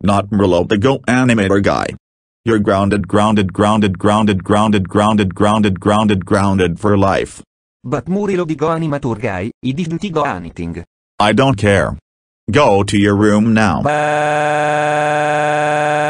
not Murilo the Go Animator guy. You're grounded for life. But Murilo the Go Animator guy, he didn't go anything. I don't care. Go to your room now. Bye.